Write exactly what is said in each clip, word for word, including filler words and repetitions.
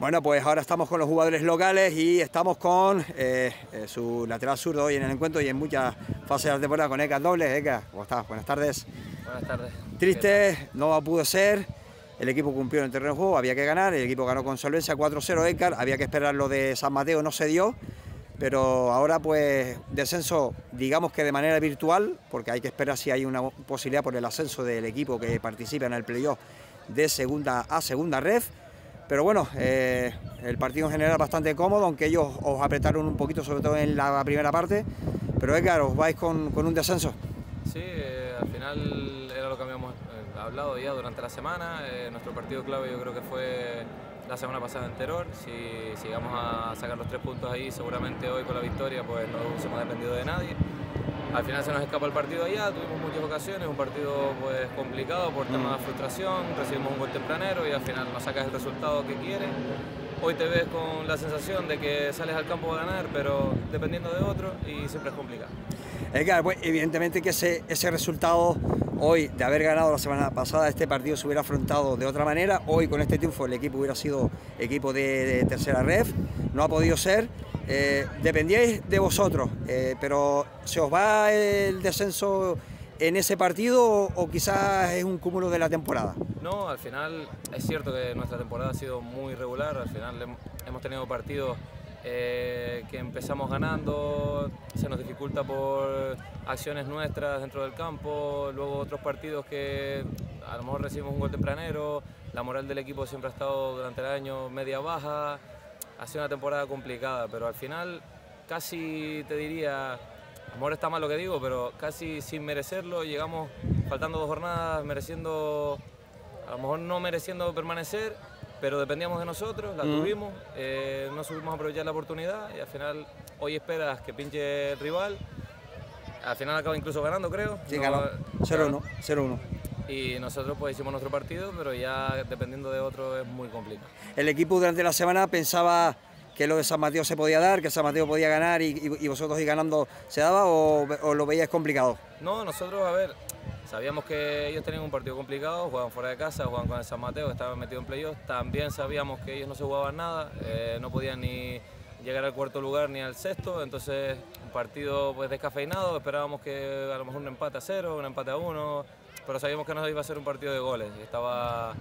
Bueno, pues ahora estamos con los jugadores locales y estamos con eh, eh, su lateral zurdo hoy en el encuentro y en muchas fases de la temporada con Edgar Dobles. Edgar, ¿cómo estás? Buenas tardes. Buenas tardes. Triste, no pudo ser. El equipo cumplió en el terreno de juego, había que ganar. El equipo ganó con solvencia cuatro cero, Edgar. Había que esperar lo de San Mateo, no se dio. Pero ahora pues descenso, digamos que de manera virtual, porque hay que esperar si hay una posibilidad por el ascenso del equipo que participa en el playoff de segunda a segunda ref. Pero bueno, eh, el partido en general bastante cómodo, aunque ellos os apretaron un poquito, sobre todo en la primera parte. Pero Edgar, os vais con, con un descenso. Sí, eh, al final era lo que habíamos eh, hablado ya durante la semana. Eh, nuestro partido clave yo creo que fue la semana pasada en Terror. Si, si llegamos a sacar los tres puntos ahí, seguramente hoy con la victoria pues no hubiésemos dependido de nadie. Al final se nos escapa el partido allá, tuvimos muchas ocasiones, un partido pues complicado por temas de frustración, recibimos un gol tempranero y al final no sacas el resultado que quieres. Hoy te ves con la sensación de que sales al campo a ganar, pero dependiendo de otro y siempre es complicado. Edgar, pues evidentemente que ese, ese resultado hoy de haber ganado la semana pasada este partido se hubiera afrontado de otra manera. Hoy con este triunfo el equipo hubiera sido equipo de, de tercera ref, no ha podido ser. Eh, dependíais de vosotros, eh, pero ¿se os va el descenso en ese partido o, o quizás es un cúmulo de la temporada? No, al final es cierto que nuestra temporada ha sido muy regular, al final hemos tenido partidos eh, que empezamos ganando, se nos dificulta por acciones nuestras dentro del campo, luego otros partidos que a lo mejor recibimos un gol tempranero, la moral del equipo siempre ha estado durante el año media baja. Ha sido una temporada complicada, pero al final casi te diría, a lo mejor está mal lo que digo, pero casi sin merecerlo, llegamos faltando dos jornadas, mereciendo, a lo mejor no mereciendo permanecer, pero dependíamos de nosotros, la mm. tuvimos, eh, no supimos aprovechar la oportunidad y al final hoy esperas que pinche el rival, al final acaba incluso ganando creo. Sí, no, ganó, cero uno, cero uno. Y nosotros pues hicimos nuestro partido, pero ya dependiendo de otro es muy complicado. El equipo durante la semana pensaba que lo de San Mateo se podía dar, que San Mateo podía ganar y, y, y vosotros ir ganando se daba o, o lo veíais complicado. No, nosotros, a ver, sabíamos que ellos tenían un partido complicado, jugaban fuera de casa, jugaban con el San Mateo, que estaban metidos en playoff. También sabíamos que ellos no se jugaban nada, eh, no podían ni llegar al cuarto lugar ni al sexto, entonces un partido pues descafeinado, esperábamos que a lo mejor un empate a cero, un empate a uno, pero sabíamos que no iba a ser un partido de goles. Estaba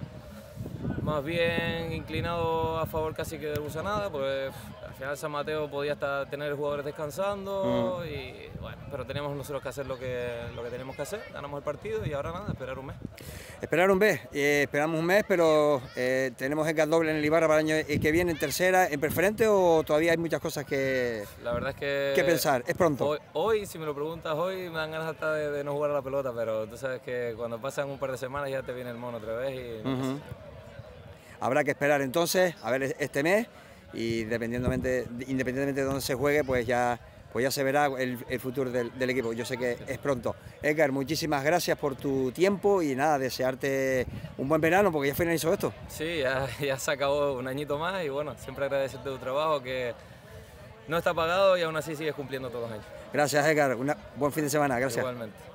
más bien inclinado a favor casi que de Busanada, pues al final San Mateo podía hasta tener jugadores descansando, mm. y, bueno, pero teníamos nosotros que hacer lo que, lo que teníamos que hacer, ganamos el partido y ahora nada, esperar un mes. Esperar un mes, eh, esperamos un mes, pero eh, tenemos Edgar Doble en el Ibarra para el año que viene, en tercera, en preferente, o todavía hay muchas cosas que, la verdad es que, que pensar, es pronto. Hoy, hoy, si me lo preguntas hoy, me dan ganas hasta de, de no jugar a la pelota, pero tú sabes que cuando pasan un par de semanas ya te viene el mono otra vez y no uh-huh. Habrá que esperar entonces a ver este mes y independientemente, independientemente de dónde se juegue, pues ya, pues ya se verá el, el futuro del, del equipo. Yo sé que es pronto. Edgar, muchísimas gracias por tu tiempo y nada, desearte un buen verano porque ya finalizó esto. Sí, ya, ya se acabó un añito más y bueno, siempre agradecerte tu trabajo que no está pagado y aún así sigues cumpliendo todos los años. Gracias Edgar, un buen fin de semana, gracias. Igualmente.